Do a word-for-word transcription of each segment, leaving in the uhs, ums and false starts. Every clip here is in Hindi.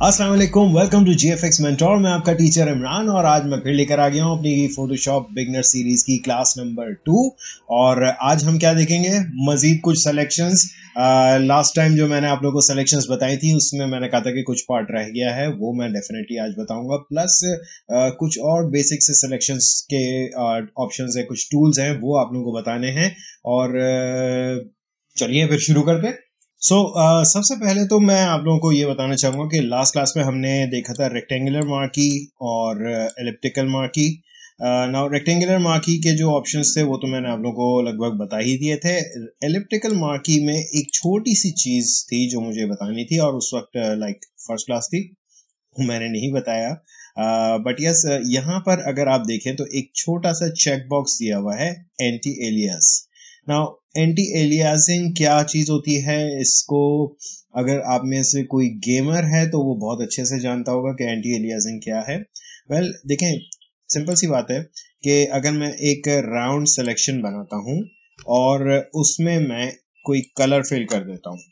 अस्सलाम वालेकुम, वेलकम टू जीएफएक्समेंटर। मैं आपका टीचर इमरान और आज मैं फिर लेकर आ गया हूँ अपनी फोटोशॉप बिगनर सीरीज की क्लास नंबर टू। और आज हम क्या देखेंगे, मजीद कुछ सिलेक्शंस। लास्ट टाइम जो मैंने आप लोगों को सिलेक्शंस बताई थी उसमें मैंने कहा था कि कुछ पार्ट रह गया है, वो मैं डेफिनेटली आज बताऊंगा। प्लस uh, कुछ और बेसिक से सिलेक्शंस के ऑप्शंस है, कुछ टूल्स हैं, वो आप लोगों को बताने हैं। और uh, चलिए फिर शुरू करते हैं। सो so, uh, सबसे पहले तो मैं आप लोगों को ये बताना चाहूंगा कि लास्ट क्लास में हमने देखा था रेक्टेंगुलर मार्की और elliptical marquee. Now rectangular marquee के जो ऑप्शंस थे वो तो मैंने आप लोगों को लगभग बता ही दिए थे। एलिप्टिकल मार्की में एक छोटी सी चीज थी जो मुझे बतानी थी और उस वक्त लाइक फर्स्ट क्लास थी, मैंने नहीं बताया। बट uh, यस yes, यहाँ पर अगर आप देखें तो एक छोटा सा चेक बॉक्स दिया हुआ है, anti alias. Now anti aliasing क्या चीज होती है, इसको अगर आप में से कोई गेमर है तो वो बहुत अच्छे से जानता होगा कि एंटी एलियासिंग क्या है। वेल well, देखें, सिंपल सी बात है कि अगर मैं एक राउंड सिलेक्शन बनाता हूं और उसमें मैं कोई कलर फिल कर देता हूं,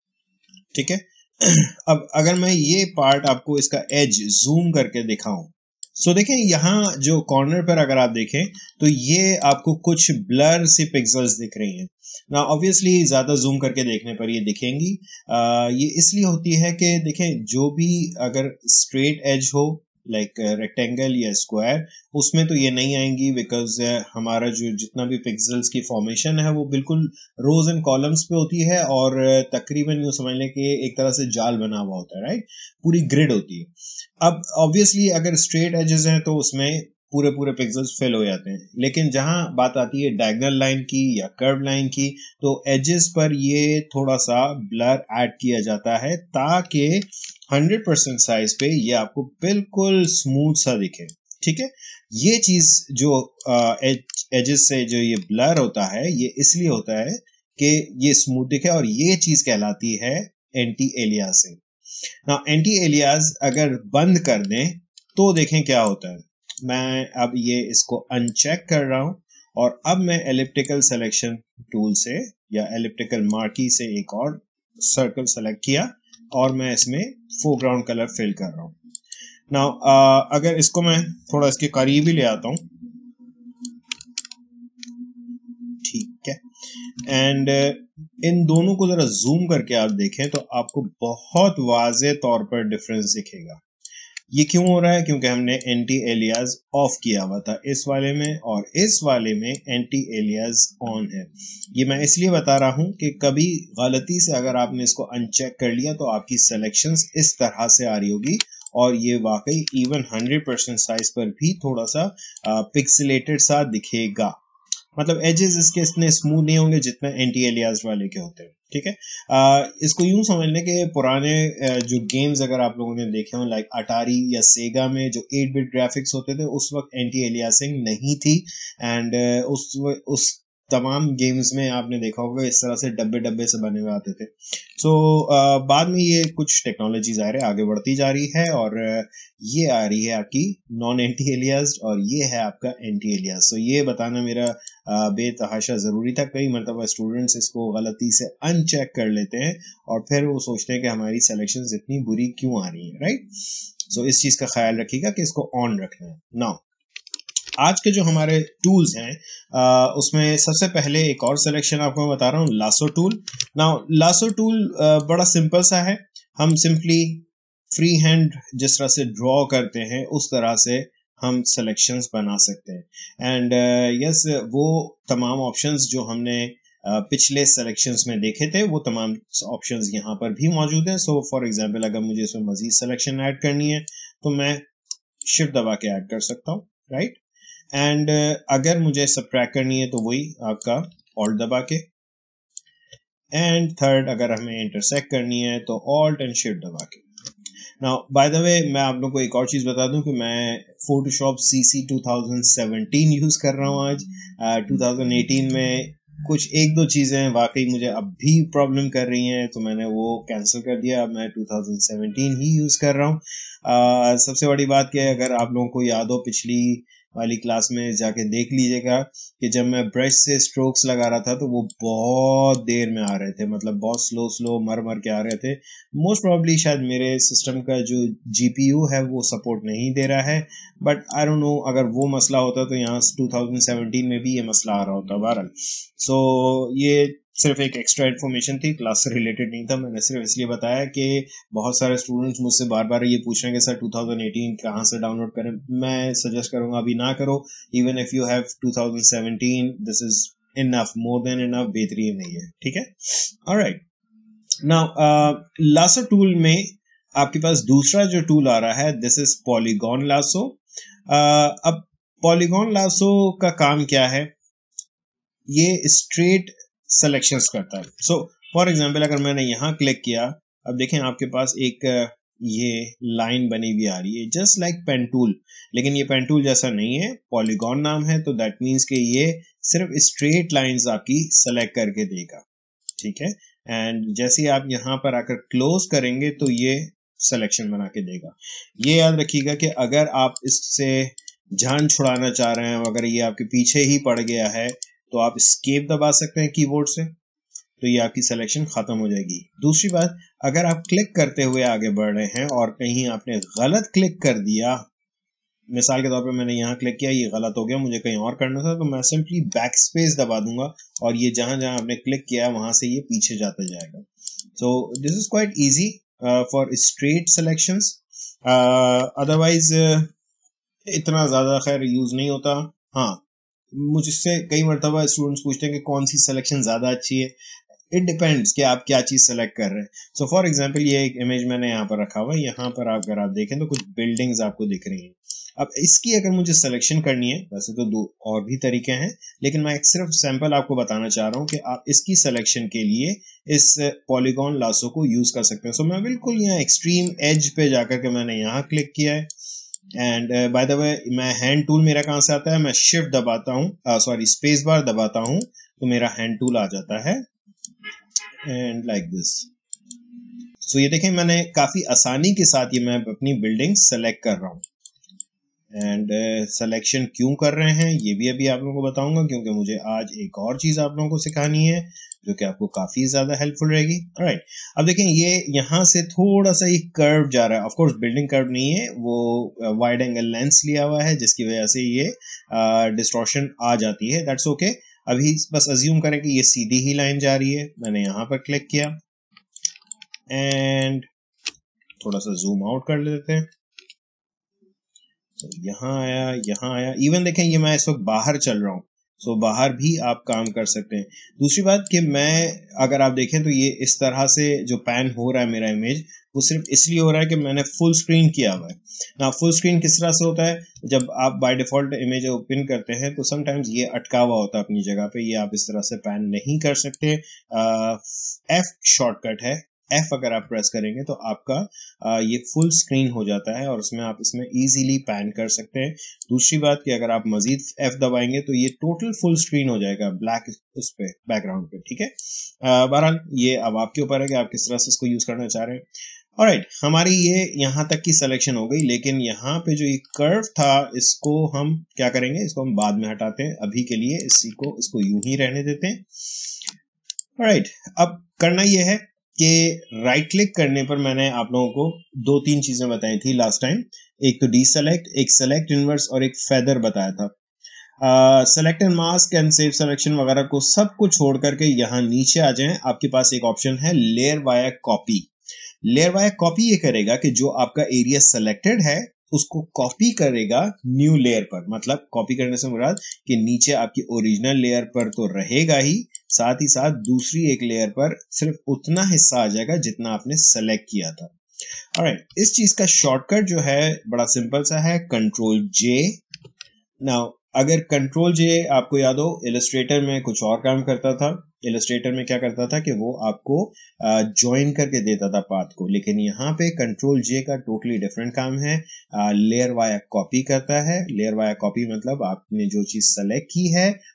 ठीक है। अब अगर मैं ये पार्ट आपको इसका एज जूम करके दिखाऊं, सो so, देखें यहाँ जो कॉर्नर पर अगर आप देखें तो ये आपको कुछ ब्लर सी पिक्सेल्स दिख रही हैं ना। ऑब्वियसली ज्यादा जूम करके देखने पर ये दिखेंगी। आ, ये इसलिए होती है कि देखें, जो भी अगर स्ट्रेट एज हो लाइक रेक्टेंगल या स्क्वायर, उसमें तो ये नहीं आएंगी, बिकॉज हमारा जो जितना भी पिक्सेल्स की फॉर्मेशन है वो बिल्कुल रोज एंड कॉलम्स पे होती है और तकरीबन यूं समझ लें कि एक तरह से जाल बना हुआ होता है, राइट, पूरी ग्रिड होती है। अब ऑब्वियसली अगर स्ट्रेट एजेस हैं तो उसमें पूरे पूरे पिक्सेल्स फिल हो जाते हैं, लेकिन जहां बात आती है डायगोनल लाइन की या कर्व लाइन की तो एजेस पर ये थोड़ा सा ब्लर ऐड किया जाता है ताकि हंड्रेड परसेंट साइज पे ये आपको बिल्कुल स्मूथ सा दिखे, ठीक है। ये चीज जो एजेस से जो ये ब्लर होता है ये इसलिए होता है कि ये स्मूथ दिखे, और ये चीज कहलाती है एंटी एलियासिंग। ना एंटी एलियास अगर बंद कर दें तो देखें क्या होता है। मैं अब ये इसको अनचेक कर रहा हूं और अब मैं एलिप्टिकल सिलेक्शन टूल से या एलिप्टिकल मार्की से एक और सर्कल सेलेक्ट किया और मैं इसमें फोरग्राउंड कलर फिल कर रहा हूं। नाउ अगर इसको मैं थोड़ा इसके करीब ही ले आता हूं, ठीक है, एंड इन दोनों को जरा जूम करके आप देखें तो आपको बहुत वाज़ेह तौर पर डिफरेंस दिखेगा। ये क्यों हो रहा है? क्योंकि हमने एंटी एलियास ऑफ किया हुआ था इस वाले में, और इस वाले में एंटी एलियास ऑन है। ये मैं इसलिए बता रहा हूं कि कभी गलती से अगर आपने इसको अनचेक कर लिया तो आपकी सिलेक्शंस इस तरह से आ रही होगी और ये वाकई इवन हंड्रेड परसेंट साइज पर भी थोड़ा सा पिक्सेलेटेड सा दिखेगा। मतलब एजेस इसके इतने स्मूथ नहीं होंगे जितना एंटी एलियास वाले के होते हैं, ठीक है। आ, इसको यूं समझ लें कि पुराने जो गेम्स अगर आप लोगों ने देखे हों लाइक अटारी या सेगा में जो एट बिट ग्राफिक्स होते थे उस वक्त एंटी एलियासिंग नहीं थी, एंड उस उस तमाम गेम्स में आपने देखा होगा इस तरह से डब्बे डब्बे से बने हुए आते थे। सो so, बाद में ये कुछ टेक्नोलॉजी ज़ाहिर है आगे बढ़ती जा रही है और ये आ रही है आपकी नॉन एंटी एलियास और ये है आपका एंटी एलियास। सो ये बताना मेरा बेतहाशा ज़रूरी था। कई मरतबा स्टूडेंट्स इसको गलती से अनचेक कर लेते हैं और फिर वो सोचते हैं कि हमारी सिलेक्शंस इतनी बुरी क्यों आ रही हैं, राइट। सो इस चीज़ का ख्याल रखिएगा कि इसको ऑन रखना है। नाउ आज के जो हमारे टूल्स हैं आ, उसमें सबसे पहले एक और सिलेक्शन आपको मैं बता रहा हूँ, lasso tool. Now lasso tool बड़ा सिंपल सा है। हम सिंपली फ्री हैंड जिस तरह से ड्रॉ करते हैं उस तरह से हम सिलेक्शंस बना सकते हैं। एंड यस uh, yes, वो तमाम ऑप्शंस जो हमने uh, पिछले सिलेक्शंस में देखे थे वो तमाम ऑप्शंस यहाँ पर भी मौजूद हैं। सो फॉर एग्जांपल अगर मुझे इसमें मजीद सिलेक्शन ऐड करनी है तो मैं शिफ्ट दबा के ऐड कर सकता हूँ, राइट। एंड uh, अगर मुझे सबट्रैक्ट करनी है तो वही आपका ऑल्ट दबा के, एंड थर्ड अगर हमें इंटरसेक्ट करनी है तो ऑल्ट एंड शिफ्ट दबा के। नाउ बाय द वे मैं आप लोगों को एक और चीज बता दूं कि मैं Photoshop CC two thousand seventeen use कर रहा हूं आज। uh, टू थाउजेंड एटीन में कुछ एक दो चीजें वाकई मुझे अब भी प्रॉब्लम कर रही हैं तो मैंने वो कैंसिल कर दिया। अब मैं टू थाउजेंड सेवेंटीन ही यूज कर रहा हूँ। uh, सबसे बड़ी बात क्या है, अगर आप लोगों को याद हो पिछली वाली क्लास में जाके देख लीजिएगा कि जब मैं ब्रश से स्ट्रोक्स लगा रहा था तो वो बहुत देर में आ रहे थे, मतलब बहुत स्लो स्लो मर मर के आ रहे थे। मोस्ट प्रोबेबली शायद मेरे सिस्टम का जो जीपीयू है वो सपोर्ट नहीं दे रहा है, बट आई डोंट नो, अगर वो मसला होता तो यहाँ टू थाउजेंड सेवेंटीन में भी ये मसला आ रहा होता बहरहाल। सो ये सिर्फ एक एक्स्ट्रा इन्फॉर्मेशन थी, क्लास से रिलेटेड नहीं था। मैंने सिर्फ इसलिए बताया कि बहुत सारे स्टूडेंट्स मुझसे बार बार ये पूछ रहे हैं कि सर टू थाउजेंड एटीन कहाँ से डाउनलोड करें। मैं सजेस्ट करूंगा अभी ना करो, even if you have two thousand seventeen, this is enough, more than enough, बेहतरीन नहीं है, ठीक है। ऑलराइट, नाउ लासो टूल में आपके पास दूसरा जो टूल आ रहा है, दिस इज पॉलीगॉन लासो। अब पॉलीगॉन लासो का काम क्या है, ये स्ट्रेट सिलेक्शंस करता है। सो फॉर एग्जांपल अगर मैंने यहाँ क्लिक किया, अब देखें आपके पास एक ये लाइन बनी हुई आ रही है जस्ट लाइक पेन टूल, लेकिन ये पेन टूल जैसा नहीं है, पॉलीगॉन नाम है, तो दैट मीन्स कि ये सिर्फ स्ट्रेट लाइंस आपकी सेलेक्ट करके देगा, ठीक है। एंड जैसे ही आप यहाँ पर आकर क्लोज करेंगे तो ये सिलेक्शन बना के देगा। ये याद रखिएगा कि अगर आप इससे जान छुड़ाना चाह रहे हैं, अगर ये आपके पीछे ही पड़ गया है तो आप एस्केप दबा सकते हैं कीबोर्ड से, तो ये आपकी सिलेक्शन खत्म हो जाएगी। दूसरी बात, अगर आप क्लिक करते हुए आगे बढ़ रहे हैं और कहीं आपने गलत क्लिक कर दिया, मिसाल के तौर पे मैंने यहाँ क्लिक किया, ये गलत हो गया, मुझे कहीं और करना था, तो मैं सिंपली बैक स्पेस दबा दूंगा और ये जहां जहां आपने क्लिक किया वहां से ये पीछे जाता जाएगा। So this is quite easy for straight selections. Otherwise इतना ज्यादा खैर यूज नहीं होता। हाँ, मुझसे कई मरतबा स्टूडेंट्स पूछते हैं कि कौन सी सिलेक्शन ज्यादा अच्छी है। इट डिपेंड्स कि आप क्या चीज सेलेक्ट कर रहे हैं। सो फॉर एग्जांपल ये एक इमेज मैंने यहाँ पर रखा हुआ है, यहाँ पर अगर आप देखें तो कुछ बिल्डिंग्स आपको दिख रही हैं। अब इसकी अगर मुझे सिलेक्शन करनी है, वैसे तो दो और भी तरीके हैं, लेकिन मैं एक सिर्फ सैंपल आपको बताना चाह रहा हूँ कि आप इसकी सिलेक्शन के लिए इस पॉलीगॉन लासो को यूज कर सकते हैं। सो so, मैं बिल्कुल यहाँ एक्सट्रीम एज पे जाकर के मैंने यहाँ क्लिक किया है। एंड बाय द वे, मैं हैंड टूल मेरा कहां से आता है, मैं शिफ्ट दबाता हूं, सॉरी स्पेस बार दबाता हूं तो मेरा हैंड टूल आ जाता है, एंड लाइक दिस। सो ये देखें, मैंने काफी आसानी के साथ ये मैं अपनी बिल्डिंग सेलेक्ट कर रहा हूं। एंड सिलेक्शन uh, क्यों कर रहे हैं ये भी अभी आप लोगों को बताऊंगा, क्योंकि मुझे आज एक और चीज आप लोगों को सिखानी है जो कि आपको काफी ज्यादा हेल्पफुल रहेगी। ऑलराइट, अब देखें ये यहाँ से थोड़ा सा ये कर्व जा रहा है। ऑफ कोर्स बिल्डिंग कर्व नहीं है, वो वाइड एंगल लेंस लिया हुआ है जिसकी वजह से ये डिस्टॉर्शन uh, आ जाती है। That's okay okay. अभी बस अज्यूम करें कि ये सीधी ही लाइन जा रही है। मैंने यहाँ पर क्लिक किया एंड थोड़ा सा जूम आउट कर लेते हैं, तो यहाँ आया, यहाँ आया। इवन देखें ये मैं इस वक्त बाहर चल रहा हूँ, सो so, बाहर भी आप काम कर सकते हैं। दूसरी बात कि मैं अगर आप देखें तो ये इस तरह से जो पैन हो रहा है मेरा इमेज, वो सिर्फ इसलिए हो रहा है कि मैंने फुल स्क्रीन किया हुआ है ना। फुल स्क्रीन किस तरह से होता है, जब आप बाय डिफॉल्ट इमेज ओपन करते हैं तो समटाइम्स ये अटका हुआ होता है अपनी जगह पे, ये आप इस तरह से पैन नहीं कर सकते। एफ शॉर्टकट है, एफ अगर आप प्रेस करेंगे तो आपका आ, ये फुल स्क्रीन हो जाता है और उसमें आप इसमें इजीली पैन कर सकते हैं। दूसरी बात कि अगर आप मजीद एफ दबाएंगे तो ये टोटल फुल स्क्रीन हो जाएगा ब्लैक उस पे बैकग्राउंड पे, ठीक है। बहरहाल ये अब आपके ऊपर है कि आप किस तरह से इसको यूज करना चाह रहे हैं। ऑलराइट, हमारी ये यहाँ तक की सिलेक्शन हो गई, लेकिन यहाँ पे जो ये कर्व था इसको हम क्या करेंगे, इसको हम बाद में हटाते हैं। अभी के लिए इसी को इसको यूं ही रहने देते हैं। ऑलराइट, अब करना ये है कि राइट क्लिक करने पर मैंने आप लोगों को दो तीन चीजें बताई थी लास्ट टाइम, एक तो डी सेलेक्ट, एक सेलेक्ट इनवर्स और एक फेदर बताया था। Select and mask and save selection वगैरह को सब कुछ छोड़ करके यहाँ नीचे आ जाएं। आपके पास एक ऑप्शन है layer via copy. Layer via copy ये करेगा कि जो आपका एरिया सेलेक्टेड है उसको कॉपी करेगा न्यू लेयर पर। मतलब कॉपी करने से मुराद कि नीचे आपकी ओरिजिनल लेयर पर तो रहेगा ही, साथ ही साथ दूसरी एक लेयर पर सिर्फ उतना हिस्सा आ जाएगा जितना आपने सेलेक्ट किया था। ऑलराइट, इस चीज का शॉर्टकट जो है बड़ा सिंपल सा है, कंट्रोल जे। नाउ अगर कंट्रोल जे आपको याद हो, इलस्ट्रेटर में कुछ और काम करता था। इलस्ट्रेटर में क्या करता था कि वो आपको ज्वाइन करके देता था पाथ को, लेकिन यहाँ पे कंट्रोल जे का टोटली डिफरेंट काम है। लेयर वाया कॉपी करता है। लेयर वाया कॉपी मतलब आपने जो चीज सेलेक्ट की है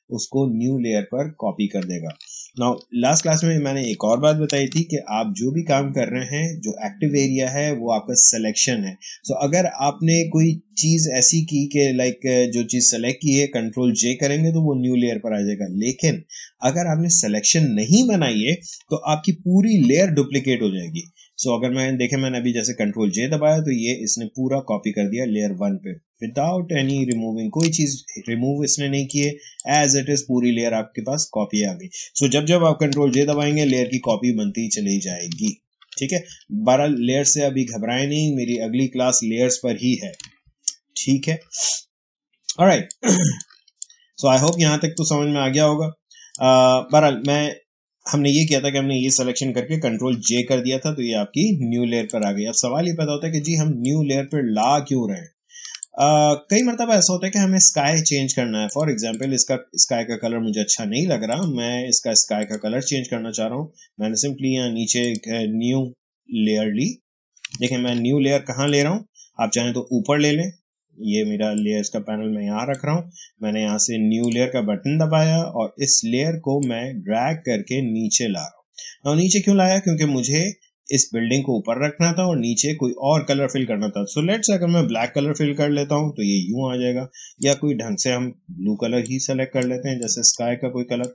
उसको न्यू लेयर पर कॉपी कर देगा। नाउ लास्ट क्लास में मैंने एक और बात बताई थी कि आप जो भी काम कर रहे हैं, जो एक्टिव एरिया है वो आपका सिलेक्शन है। सो so, अगर आपने कोई चीज ऐसी की कि लाइक जो चीज सेलेक्ट की है, कंट्रोल जे करेंगे तो वो न्यू लेयर पर आ जाएगा। लेकिन अगर आपने सिलेक्शन नहीं बनाई है तो आपकी पूरी लेयर डुप्लीकेट हो जाएगी। सो so, अगर मैं देखे, मैंने अभी जैसे कंट्रोल जे दबाया तो ये इसने पूरा कॉपी कर दिया लेयर वन पे विदाउट एनी रिमूविंग, कोई चीज रिमूव इसने नहीं किए, एज इट इज पूरी लेयर आपके पास कॉपी आ गई। सो so, जब जब आप कंट्रोल जे दबाएंगे लेयर की कॉपी बनती चली जाएगी। ठीक है, बारह लेयर से अभी घबराए नहीं, मेरी अगली क्लास लेयर्स पर ही है। ठीक है, ऑलराइट। सो आई होप यहां तक तो समझ में आ गया होगा। बहरहाल मैं हमने ये किया था कि हमने ये सिलेक्शन करके कंट्रोल जे कर दिया था, तो ये आपकी न्यू लेयर पर आ गई। अब सवाल ये पैदा होता है कि जी हम न्यू लेयर पर ला क्यों रहे हैं। uh, कई मरतबा ऐसा होता है कि हमें स्काई चेंज करना है। फॉर एग्जांपल इसका स्काई का कलर मुझे अच्छा नहीं लग रहा, मैं इसका स्काई का कलर चेंज करना चाह रहा हूँ। मैंने सिंपली यहाँ नीचे न्यू लेयर ली। देखिए मैं न्यू लेयर कहाँ ले रहा हूँ, आप चाहें तो ऊपर ले लें, ये मेरा लेयर्स का पैनल मैं यहाँ रख रहा हूँ। मैंने यहाँ से न्यू लेयर का बटन दबाया और इस लेयर को मैं ड्रैग करके नीचे ला रहा हूँ। और नीचे क्यों लाया, क्योंकि मुझे इस बिल्डिंग को ऊपर रखना था और नीचे कोई और कलर फिल करना था। सो लेट्स अगर मैं ब्लैक कलर फिल कर लेता हूँ तो ये यूं आ जाएगा, या कोई ढंग से हम ब्लू कलर ही सेलेक्ट कर लेते हैं, जैसे स्काई का कोई कलर,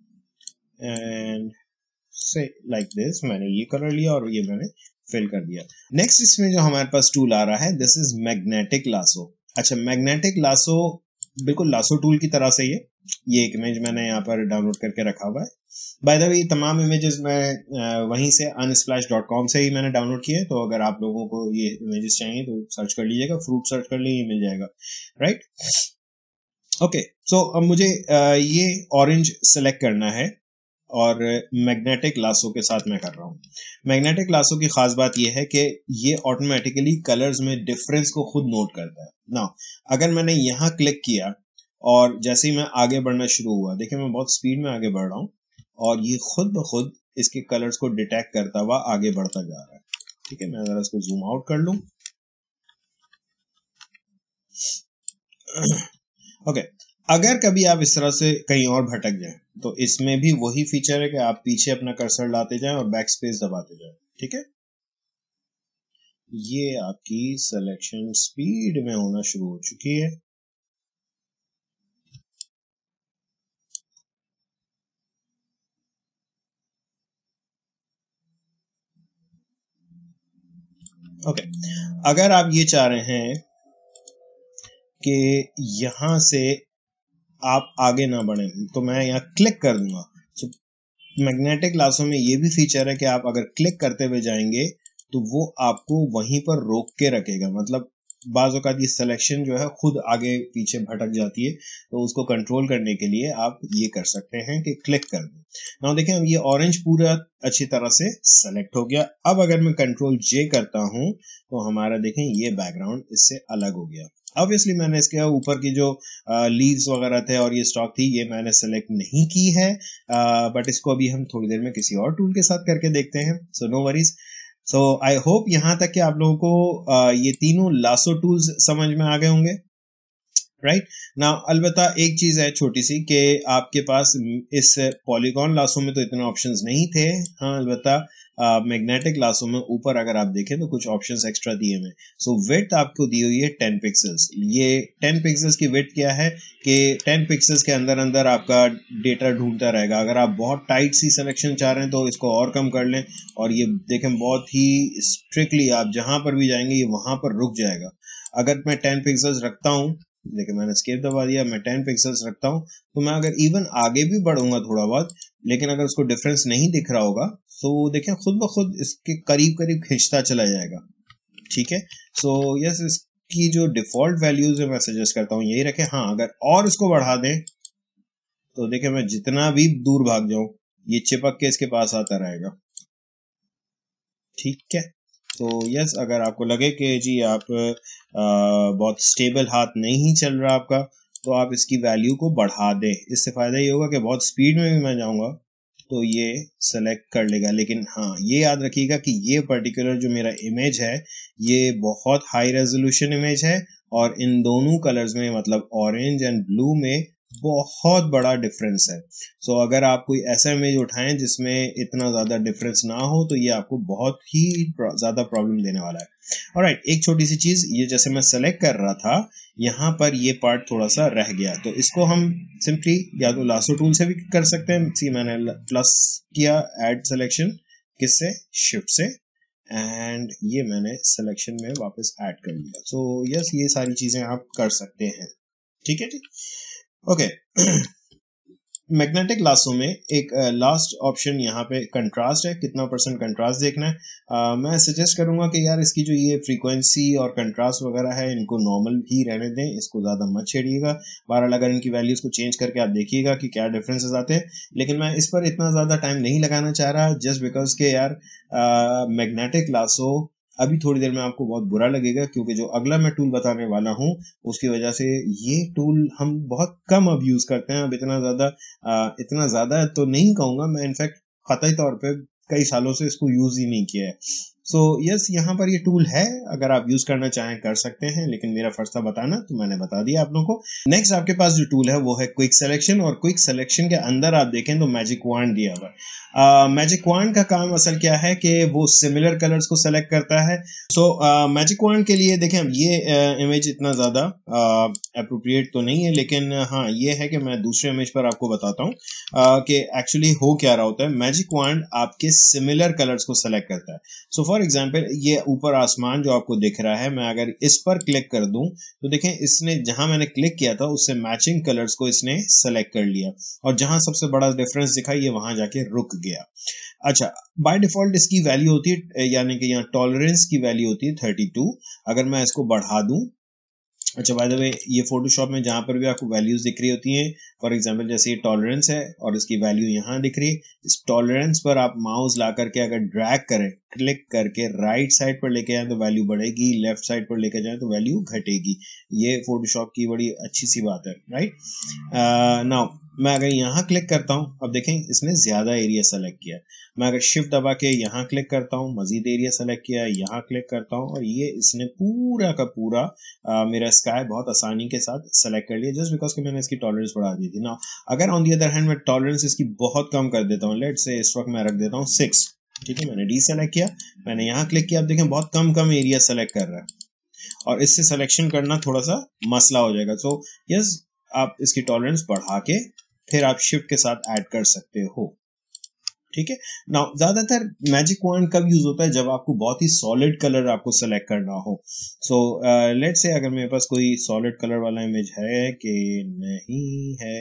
एंड से लाइक दिस। मैंने ये कलर लिया और ये मैंने फिल कर दिया। नेक्स्ट इसमें जो हमारे पास टूल आ रहा है, दिस इज मैग्नेटिक लासो। अच्छा, मैग्नेटिक लासो बिल्कुल लासो टूल की तरह से ये ये एक इमेज मैंने यहाँ पर डाउनलोड करके रखा हुआ है। बाय द वे ये तमाम इमेजेस मैं वहीं से अनस्प्लैश डॉट कॉम से ही मैंने डाउनलोड किए, तो अगर आप लोगों को ये इमेजेस चाहिए तो सर्च कर लीजिएगा, फ्रूट सर्च कर लीजिए, मिल जाएगा। Right, okay. सो अब मुझे ये ऑरेंज सेलेक्ट करना है और मैग्नेटिक लासो के साथ मैं कर रहा हूँ। मैग्नेटिक लासो की खास बात यह है कि ये ऑटोमेटिकली कलर्स में डिफरेंस को खुद नोट करता है। ना अगर मैंने यहाँ क्लिक किया और जैसे ही मैं आगे बढ़ना शुरू हुआ, देखिए मैं बहुत स्पीड में आगे बढ़ रहा हूँ और ये खुद ब खुद इसके कलर्स को डिटेक्ट करता हुआ आगे बढ़ता जा रहा है। ठीक है, मैं जरा इसको जूम आउट कर लूँ। Okay okay. अगर कभी आप इस तरह से कहीं और भटक जाएं तो इसमें भी वही फीचर है कि आप पीछे अपना कर्सर लाते जाएं और बैक स्पेस दबाते जाएं। ठीक है, ये आपकी सिलेक्शन स्पीड में होना शुरू हो चुकी है। Okay okay. अगर आप ये चाह रहे हैं कि यहां से आप आगे ना बढ़े तो मैं यहाँ क्लिक कर दूंगा। so, मैग्नेटिक लासो में ये भी फीचर है कि आप अगर क्लिक करते हुए जाएंगे तो वो आपको वहीं पर रोक के रखेगा। मतलब बाज़ औक़ात ये सिलेक्शन जो है खुद आगे पीछे भटक जाती है, तो उसको कंट्रोल करने के लिए आप ये कर सकते हैं कि क्लिक कर दें। नाउ देखें अब ये ऑरेंज पूरा अच्छी तरह से सेलेक्ट हो गया। अब अगर मैं कंट्रोल जे करता हूं तो हमारा देखें ये बैकग्राउंड इससे अलग हो गया। ऑब्वियसली मैंने इसके ऊपर की जो लीव्स वगैरह थे और ये स्टॉक थी ये मैंने सेलेक्ट नहीं की है, बट इसको अभी हम थोड़ी देर में किसी और टूल के साथ करके देखते हैं। So no worries. So I hope यहां तक कि आप लोगों को uh, ये तीनों लासो टूल्स समझ में आ गए होंगे। राइट ना, अलबत्ता एक चीज है छोटी सी कि आपके पास इस पॉलीगॉन लासो में तो इतने ऑप्शंस नहीं थे। हाँ, अलबत्ता मैग्नेटिक लासो में ऊपर अगर आप देखें तो कुछ ऑप्शंस एक्स्ट्रा दिए हुए। सो विड्थ आपको दी हुई है टेन पिक्सल्स। ये टेन पिक्सल्स की विड्थ क्या है कि टेन पिक्सल्स के अंदर अंदर आपका डेटा ढूंढता रहेगा। अगर आप बहुत टाइट सी सिलेक्शन चाह रहे हैं तो इसको और कम कर लें, और ये देखें बहुत ही स्ट्रिक्टली आप जहां पर भी जाएंगे ये वहां पर रुक जाएगा। अगर मैं टेन पिक्सल्स रखता हूं, देखिए मैंने एस्केप दबा दिया, मैं टेन पिक्सल्स रखता हूं तो मैं अगर इवन आगे भी बढ़ूंगा थोड़ा बहुत, लेकिन अगर उसको डिफरेंस नहीं दिख रहा होगा तो देखें खुद ब खुद इसके करीब करीब खींचता चला जाएगा। ठीक है, सो यस इसकी जो डिफॉल्ट वैल्यूज है मैं सजेस्ट करता हूं यही रखें। हाँ, अगर और इसको बढ़ा दें तो देखें मैं जितना भी दूर भाग जाऊं ये चिपक के इसके पास आता रहेगा। ठीक है, तो यस अगर आपको लगे कि जी आप आ, बहुत स्टेबल हाथ नहीं चल रहा आपका तो आप इसकी वैल्यू को बढ़ा दें। इससे फायदा ये होगा कि बहुत स्पीड में भी मैं जाऊंगा तो ये सेलेक्ट कर लेगा। लेकिन हाँ, ये याद रखिएगा कि ये पर्टिकुलर जो मेरा इमेज है ये बहुत हाई रेजोल्यूशन इमेज है और इन दोनों कलर्स में मतलब ऑरेंज एंड ब्लू में बहुत बड़ा डिफरेंस है। सो so, अगर आप कोई ऐसा इमेज उठाएं जिसमें इतना ज़्यादा डिफरेंस ना हो तो ये आपको बहुत ही ज़्यादा प्रॉब्लम देने वाला है। ऑलराइट, एक छोटी सी चीज़, ये जैसे मैं सेलेक्ट कर रहा था यहाँ पर ये पार्ट थोड़ा सा रह गया, तो इसको हम सिंपली या तो लासो टूल से भी कर सकते हैं। सी मैंने प्लस किया, ऐड सिलेक्शन, किससे, शिफ्ट से, एंड ये मैंने सिलेक्शन में वापस ऐड कर लिया। सो so, यस, ये सारी चीजें आप कर सकते हैं। ठीक है जी, ओके। मैग्नेटिक लासो में एक लास्ट ऑप्शन यहाँ पे कंट्रास्ट है, कितना परसेंट कंट्रास्ट देखना है। uh, मैं सजेस्ट करूंगा कि यार इसकी जो ये फ्रीक्वेंसी और कंट्रास्ट वगैरह है इनको नॉर्मल ही रहने दें, इसको ज़्यादा मत छेड़िएगा। बहरहाल अगर इनकी वैल्यूज को चेंज करके आप देखिएगा कि क्या डिफरेंसेस आते हैं, लेकिन मैं इस पर इतना ज़्यादा टाइम नहीं लगाना चाह रहा, जस्ट बिकॉज के यार मैग्नेटिक लासो अभी थोड़ी देर में आपको बहुत बुरा लगेगा, क्योंकि जो अगला मैं टूल बताने वाला हूं उसकी वजह से ये टूल हम बहुत कम अब यूज करते हैं। अब इतना ज्यादा इतना ज्यादा तो नहीं कहूंगा मैं, इनफैक्ट कतई तौर पे कई सालों से इसको यूज ही नहीं किया है। सो so, यस yes, यहाँ पर ये टूल है, अगर आप यूज करना चाहें कर सकते हैं, लेकिन मेरा फर्ज था बताना तो मैंने बता दिया आप लोगों को। नेक्स्ट आपके पास जो टूल है वो है क्विक सिलेक्शन, और क्विक सिलेक्शन के अंदर आप देखें तो मैजिक वांड दिया हुआ है। मैजिक वांड का काम असल क्या है कि वो सिमिलर कलर्स को सेलेक्ट करता है। सो मैजिक वांड के लिए देखें, अब ये इमेज uh, इतना ज्यादा अप्रोप्रिएट uh, तो नहीं है, लेकिन हाँ ये है कि मैं दूसरे इमेज पर आपको बताता हूँ uh, कि एक्चुअली हो क्या रहा होता है। मैजिक वांड आपके सिमिलर कलर्स को सेलेक्ट करता है। सो फॉर एग्जाम्पल ये ऊपर आसमान जो आपको दिख रहा है, मैं अगर इस पर क्लिक कर दूं तो देखें इसने जहां मैंने क्लिक किया था उससे मैचिंग कलर्स को इसने सेलेक्ट कर लिया, और जहां सबसे बड़ा डिफरेंस दिखा ये वहां जाके रुक गया। अच्छा, बाय डिफॉल्ट इसकी वैल्यू होती है, यानी कि यहाँ टॉलरेंस की वैल्यू होती है थर्टी टू। अगर मैं इसको बढ़ा दूं, अच्छा बाय द वे ये फोटोशॉप में जहां पर भी आपको वैल्यूज दिख रही होती हैं, फॉर एग्जांपल जैसे ये टॉलरेंस है और इसकी वैल्यू यहाँ दिख रही है, इस टॉलरेंस पर आप माउस ला करके अगर ड्रैग करें, क्लिक करके राइट साइड पर लेके जाए तो वैल्यू बढ़ेगी, लेफ्ट साइड पर लेके जाए तो वैल्यू घटेगी। ये फोटोशॉप की बड़ी अच्छी सी बात है, राइट। नाउ मैं अगर यहाँ क्लिक करता हूँ, अब देखें इसने ज्यादा एरिया सेलेक्ट किया। मैं अगर शिफ्ट दबा के यहाँ क्लिक करता हूँ, मजीद एरिया सेलेक्ट किया, यहाँ क्लिक करता हूँ और ये इसने पूरा का पूरा आ, मेरा स्काई बहुत आसानी के साथ सेलेक्ट कर लिया, जस्ट बिकॉज कि मैंने इसकी टॉलरेंस बढ़ा दी थी ना। अगर ऑन दी अदर हैंड मैं टॉलरेंस इसकी बहुत कम कर देता हूँ, लेट्स से इस वक्त मैं रख देता हूँ सिक्स, ठीक है, मैंने डी सेलेक्ट किया, मैंने यहाँ क्लिक किया, आप देखें बहुत कम कम एरिया सेलेक्ट कर रहा है, और इससे सिलेक्शन करना थोड़ा सा मसला हो जाएगा। सो यस, आप इसकी टॉलरेंस बढ़ा के फिर आप शिफ्ट के साथ ऐड कर सकते हो, ठीक है। नाउ ज्यादातर मैजिक वांड कब यूज होता है, जब आपको बहुत ही सॉलिड कलर आपको सेलेक्ट करना हो। सो लेट्स से अगर मेरे पास कोई सॉलिड कलर वाला इमेज है कि नहीं है,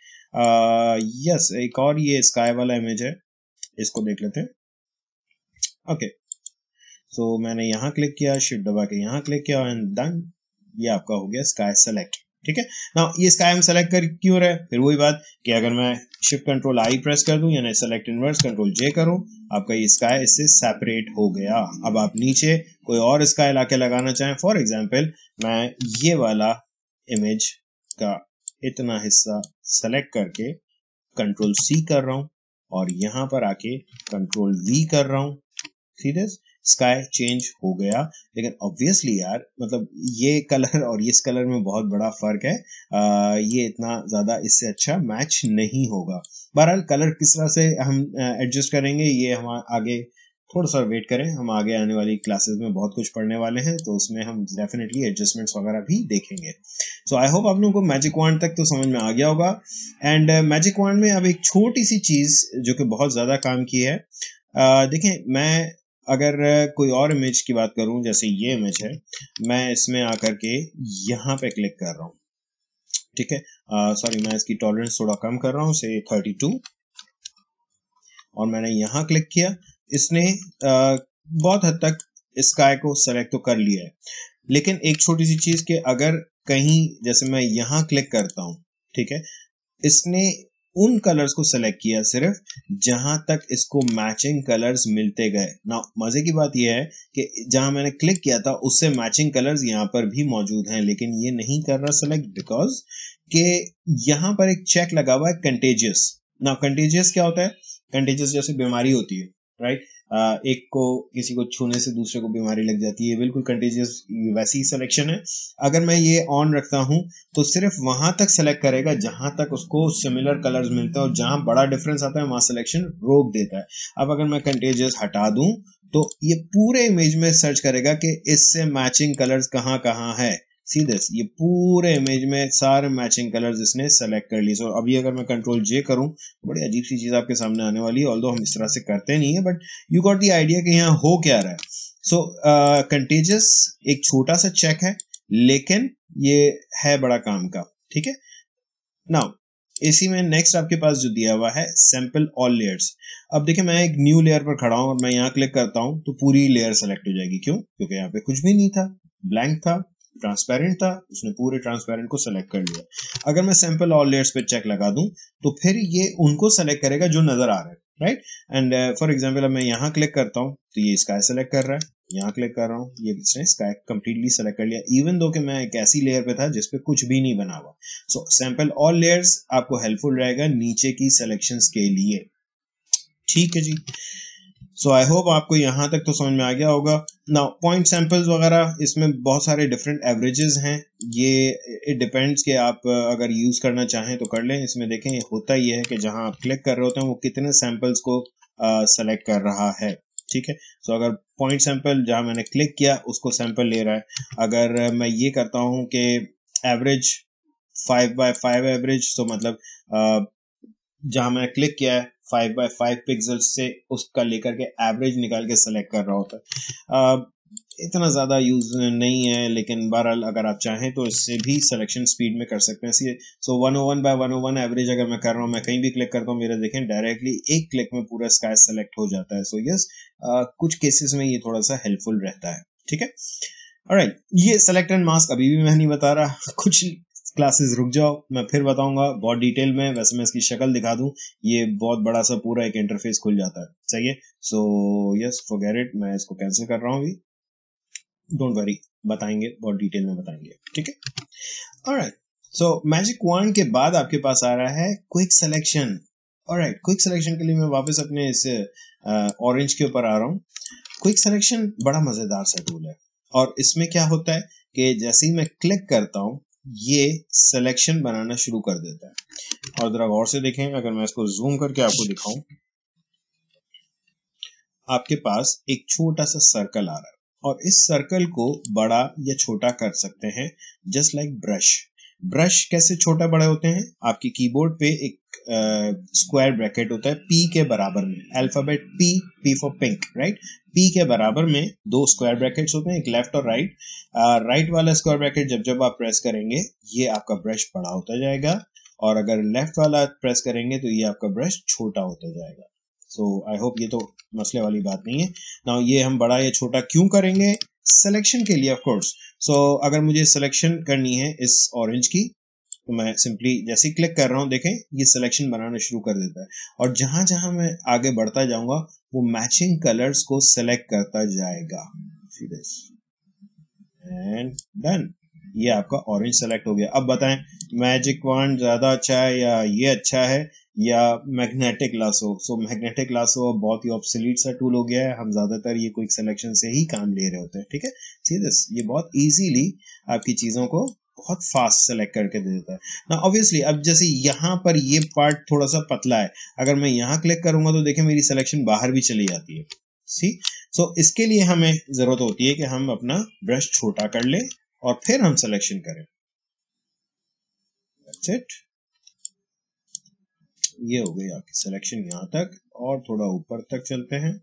यस uh, yes, एक और ये स्काई वाला इमेज है, इसको देख लेते हैं। ओके, सो मैंने यहाँ क्लिक किया, शिफ्ट दबा के यहाँ क्लिक किया एंड डन, ये आपका हो गया स्काई सेलेक्ट, ठीक है। ना ये स्काई हम सेलेक्ट कर क्यों रहे, फिर वही बात कि अगर मैं शिफ्ट कंट्रोल आई प्रेस कर दूं यानी सेलेक्ट इनवर्स कंट्रोल जे करूं, आपका ये स्काई इससे सेपरेट हो गया। अब आप नीचे कोई और स्काई लाके लगाना चाहें, फॉर एग्जांपल मैं ये वाला इमेज का इतना हिस्सा सेलेक्ट करके कंट्रोल सी कर रहा हूं और यहां पर आके कंट्रोल वी कर रहा हूं, सीधे स्काई चेंज हो गया। लेकिन ऑब्वियसली यार, मतलब ये कलर और इस कलर में बहुत बड़ा फर्क है, आ, ये इतना ज्यादा इससे अच्छा मैच नहीं होगा। बहरहाल कलर किस तरह से हम एडजस्ट करेंगे ये हम आगे, थोड़ा सा वेट करें, हम आगे आने वाली क्लासेस में बहुत कुछ पढ़ने वाले हैं, तो उसमें हम डेफिनेटली एडजस्टमेंट्स वगैरह भी देखेंगे। सो आई होप आप लोगों को मैजिक वांड तक तो समझ में आ गया होगा। एंड मैजिक वांड में अब एक छोटी सी चीज जो कि बहुत ज्यादा काम की है, uh, देखें मैं अगर कोई और इमेज की बात करूं, जैसे ये इमेज है, मैं इसमें आकर के यहाँ पे क्लिक कर रहा हूँ, ठीक है, सॉरी मैं इसकी टॉलरेंस थोड़ा कम कर रहा हूँ, से थर्टी टू, और मैंने यहाँ क्लिक किया, इसने आ, बहुत हद तक स्काई को सेलेक्ट तो कर लिया है। लेकिन एक छोटी सी चीज के अगर कहीं जैसे मैं यहाँ क्लिक करता हूँ, ठीक है, इसने उन कलर्स को सेलेक्ट किया सिर्फ जहां तक इसको मैचिंग कलर्स मिलते गए ना। मजे की बात यह है कि जहां मैंने क्लिक किया था उससे मैचिंग कलर्स यहां पर भी मौजूद हैं, लेकिन ये नहीं कर रहा सेलेक्ट, बिकॉज के यहां पर एक चेक लगा हुआ है कंटेजियस। ना कंटेजियस क्या होता है, कंटेजियस जैसे बीमारी होती है, राइट। एक को किसी को छूने से दूसरे को बीमारी लग जाती है, बिल्कुल कंटेजियस वैसी सिलेक्शन है। अगर मैं ये ऑन रखता हूं तो सिर्फ वहां तक सेलेक्ट करेगा जहां तक उसको सिमिलर कलर्स मिलते हैं, और जहां बड़ा डिफरेंस आता है वहां सिलेक्शन रोक देता है। अब अगर मैं कंटेजियस हटा दूं तो ये पूरे इमेज में सर्च करेगा कि इससे मैचिंग कलर्स कहां कहां है। सी दिस, ये पूरे इमेज में सारे मैचिंग कलर्स इसने सेलेक्ट कर ली। सो so, अभी अगर मैं कंट्रोल जे करूं तो बड़ी अजीब सी चीज आपके सामने आने वाली है, ऑल्दो हम इस तरह से करते नहीं है, but you got the idea कि यहाँ हो क्या रहा है। सो कंटेजियस एक छोटा सा चेक है, लेकिन ये है बड़ा काम का, ठीक है। नाउ इसी में नेक्स्ट आपके पास जो दिया हुआ है सैंपल ऑल लेयर्स। अब देखिए मैं एक न्यू लेयर पर खड़ा हूं और मैं यहाँ क्लिक करता हूं तो पूरी लेयर सेलेक्ट हो जाएगी। क्यों? क्योंकि यहाँ पे कुछ भी नहीं था, ब्लैंक था, ट्रांसपेरेंट था, उसने पूरे ट्रांसपेरेंट को सेलेक्ट कर लिया। अगर मैं सैंपल ऑल लेयर्स पे चेक लगा दूं तो फिर ये उनको सेलेक्ट करेगा जो नजर आ रहा है, राइट। एंड फॉर एग्जांपल अब मैं यहाँ क्लिक करता हूँ तो ये स्काई सेलेक्ट कर रहा है, यहाँ क्लिक कर रहा हूँ ये इसने स्काई कंप्लीटली सेलेक्ट कर लिया, इवन दो कि मैं एक ऐसी लेयर पे था जिसपे कुछ भी नहीं बना हुआ। सो सैंपल ऑल लेयर्स आपको हेल्पफुल रहेगा नीचे की सिलेक्शंस के लिए, ठीक है जी। सो आई होप आपको यहाँ तक तो समझ में आ गया होगा। नाउ पॉइंट सैंपल्स वगैरह, इसमें बहुत सारे डिफरेंट एवरेजेस हैं, ये इट डिपेंड्स कि आप अगर यूज करना चाहें तो कर लें। इसमें देखें होता ये है कि जहां आप क्लिक कर रहे होते हैं वो कितने सैंपल्स को सेलेक्ट कर रहा है, ठीक है। सो so, अगर पॉइंट सैंपल जहां मैंने क्लिक किया उसको सैंपल ले रहा है, अगर मैं ये करता हूं कि average five by five average, तो मतलब uh, जहां मैंने क्लिक किया है फाइव बाय फाइव पिक्सल्स से उसका लेकर के एवरेज निकाल के सेलेक्ट कर रहा होता है। uh, इतना ज्यादा यूज नहीं है, लेकिन बहरहाल अगर आप चाहें तो इससे भी सिलेक्शन स्पीड में कर सकते हैं। So one o one by one o one average अगर मैं कर रहा हूँ, मैं कहीं भी क्लिक करता हूँ, मेरा देखें डायरेक्टली एक क्लिक में पूरा स्काई सेलेक्ट हो जाता है। So so, yes yes, uh, कुछ केसेस में ये थोड़ा सा हेल्पफुल रहता है, ठीक है। ऑलराइट, ये सेलेक्ट एंड मास्क अभी भी मैं नहीं बता रहा, कुछ क्लासेस रुक जाओ, मैं फिर बताऊंगा बहुत डिटेल में। वैसे मैं इसकी शक्ल दिखा दूं, ये बहुत बड़ा सा पूरा एक इंटरफेस खुल जाता है, सही है। सो यस फॉरगेट इट, मैं इसको कैंसिल कर रहा हूं अभी, डोंट वरी, बताएंगे बहुत डिटेल में बताएंगे, ठीक है। ऑलराइट, सो मैजिक वॉन्ड के बाद आपके पास आ रहा है quick selection. Alright, quick selection के लिए मैं वापस अपने इस ऑरेंज के ऊपर आ रहा हूँ। क्विक सिलेक्शन बड़ा मजेदार सा टूल है, और इसमें क्या होता है कि जैसे ही मैं क्लिक करता हूँ ये सिलेक्शन बनाना शुरू कर देता है। और जरा गौर से देखें, अगर मैं इसको जूम करके आपको दिखाऊं, आपके पास एक छोटा सा सर्कल आ रहा है, और इस सर्कल को बड़ा या छोटा कर सकते हैं जस्ट लाइक ब्रश। ब्रश कैसे छोटा बड़ा होते हैं? आपके कीबोर्ड पे एक स्क्वायर ब्रैकेट होता है पी के बराबर में, alphabet P, P for pink, right. P के बराबर में दो स्क्वायर ब्रैकेट्स होते हैं, एक लेफ्ट और राइट। राइट वाला स्क्वायर ब्रैकेट जब जब आप प्रेस करेंगे ये आपका ब्रश बड़ा होता जाएगा, और अगर लेफ्ट वाला प्रेस करेंगे तो ये आपका ब्रश छोटा होता जाएगा। सो आई होप ये तो मसले वाली बात नहीं है। नाउ ये हम बड़ा या छोटा क्यों करेंगे? सिलेक्शन के लिए, ऑफ कोर्स। सो अगर मुझे सिलेक्शन करनी है इस ऑरेंज की, तो मैं सिंपली जैसे ही क्लिक कर रहा हूं, देखें ये सिलेक्शन बनाना शुरू कर देता है, और जहां जहां मैं आगे बढ़ता जाऊंगा वो मैचिंग कलर्स को सिलेक्ट करता जाएगा। सी दिस एंड डन, ये आपका ऑरेंज सेलेक्ट हो गया। अब बताएं मैजिक वॉन्ड ज्यादा अच्छा है या ये अच्छा है या magnetic lasso? So magnetic lasso बहुत ही ऑब्सोलीट सा टूल हो गया है, हम ज्यादातर ये क्विक सिलेक्शन से ही काम ले रहे होते हैं, ठीक है। सी दिस, ये बहुत इजीली आपकी चीजों को बहुत फास्ट सेलेक्ट करके दे देता है ना। ऑब्वियसली अब जैसे यहाँ पर ये पार्ट थोड़ा सा पतला है, अगर मैं यहाँ क्लिक करूंगा तो देखें मेरी सिलेक्शन बाहर भी चली जाती है। सी सो so, इसके लिए हमें जरूरत होती है कि हम अपना ब्रश छोटा कर लें और फिर हम सिलेक्शन करें। That's it. ये हो गई आपकी सिलेक्शन यहां तक, और थोड़ा ऊपर तक चलते हैं।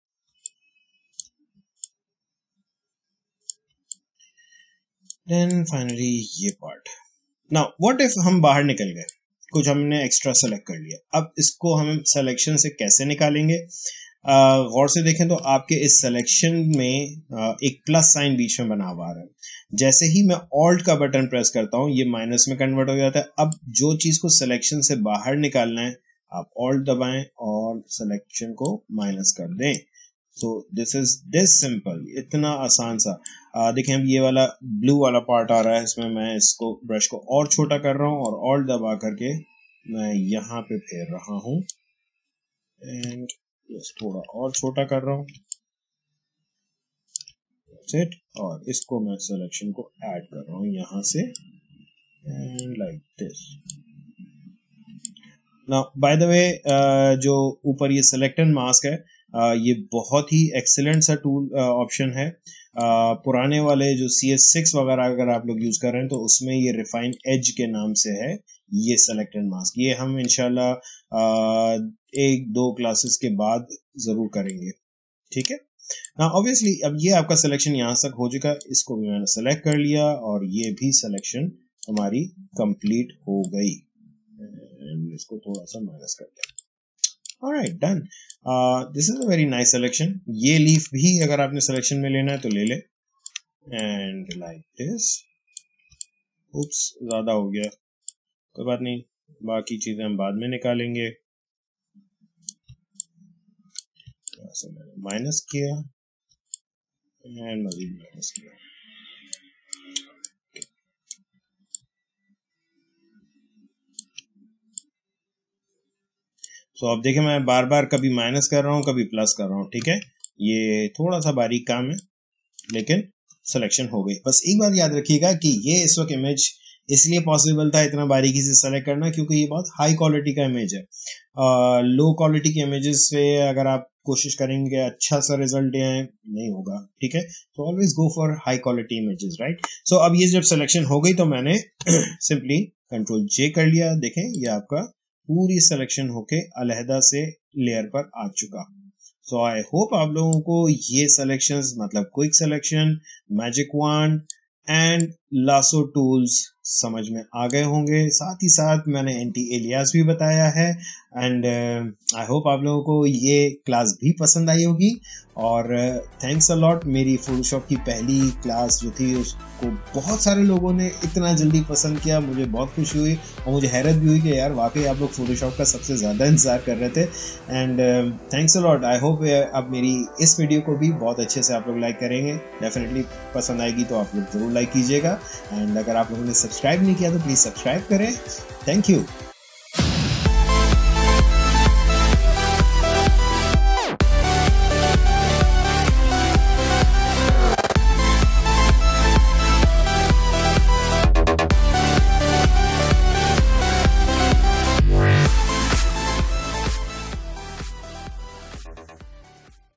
देन फाइनली ये पार्ट। नाउ व्हाट इफ हम बाहर निकल गए, कुछ हमने एक्स्ट्रा सेलेक्ट कर लिया, अब इसको हम सिलेक्शन से कैसे निकालेंगे? गौर से देखें तो आपके इस सिलेक्शन में uh, एक प्लस साइन बीच में बना हुआ है। जैसे ही मैं ऑल्ट का बटन प्रेस करता हूं ये माइनस में कन्वर्ट हो जाता है। अब जो चीज को सिलेक्शन से बाहर निकालना है आप ऑल्ट दबाएं और सिलेक्शन को माइनस कर दें। So this is this simple, इतना आसान सा। uh, देखें अब ये वाला ब्लू वाला पार्ट आ रहा है, इसमें मैं इसको ब्रश को और छोटा कर रहा हूं और ऑल्ट दबा करके मैं यहाँ पे फेर रहा हूं, एंड बस थोड़ा और छोटा कर रहा हूँ सेट, और इसको मैं सिलेक्शन को ऐड कर रहा हूँ यहाँ से and like this. Now by the way जो ऊपर ये सेलेक्ट एंड मास्क है, uh, ये बहुत ही एक्सीलेंट सा टूल ऑप्शन uh, है। uh, पुराने वाले जो सी एस सिक्स वगैरह अगर आप लोग यूज कर रहे हैं तो उसमें ये रिफाइन एज के नाम से है ये सेलेक्ट एंड मास्क। ये हम इंशाल्लाह uh, एक दो क्लासेस के बाद जरूर करेंगे, ठीक है ना। ऑब्वियसली अब ये आपका सिलेक्शन यहाँ तक हो चुका, इसको भी मैंने सेलेक्ट कर लिया और ये भी सिलेक्शन हमारी कंप्लीट हो गई। इसको थोड़ा सा माइनस कर दिया। Alright, done. This is a very nice selection. ये लीफ भी अगर आपने सिलेक्शन में लेना है तो ले ले एंड लाइक दिस। उप्स, ज्यादा हो गया, कोई बात नहीं, बाकी चीजें हम बाद में निकालेंगे। मैंने माइनस किया एंड मजीद माइनस किया। सो so, अब देखिए मैं बार बार कभी माइनस कर रहा हूँ कभी प्लस कर रहा हूँ, ठीक है। ये थोड़ा सा बारीक काम है लेकिन सिलेक्शन हो गई। बस एक बात याद रखिएगा कि ये इस वक्त इमेज इसलिए पॉसिबल था इतना बारीकी से सेलेक्ट करना क्योंकि ये बहुत हाई क्वालिटी का इमेज है। लो क्वालिटी के इमेजेस से अगर आप कोशिश करेंगे अच्छा सा रिजल्ट आए, नहीं होगा, ठीक है। तो always go for high quality images, right. So अब ये जब सिलेक्शन हो गई तो मैंने सिंपली कंट्रोल जे कर लिया। देखें ये आपका पूरी सिलेक्शन होके अलहदा से लेयर पर आ चुका। सो आई होप आप लोगों को ये सिलेक्शंस मतलब quick selection, magic wand and lasso tools समझ में आ गए होंगे। साथ ही साथ मैंने एंटी एलियास भी बताया है एंड आई होप आप लोगों को ये क्लास भी पसंद आई होगी। और थैंक्स अ लॉट, मेरी फोटोशॉप की पहली क्लास जो थी उसको बहुत सारे लोगों ने इतना जल्दी पसंद किया, मुझे बहुत खुशी हुई और मुझे हैरत भी हुई कि यार वाकई आप लोग फोटोशॉप का सबसे ज़्यादा इंतजार कर रहे थे। And thanks a lot. I hope अब मेरी इस वीडियो को भी बहुत अच्छे से आप लोग लाइक करेंगे। डेफिनेटली पसंद आएगी तो आप लोग ज़रूर लाइक कीजिएगा एंड अगर आप लोगों ने सब्सक्राइब नहीं किया तो प्लीज़ सब्सक्राइब करें। Thank you.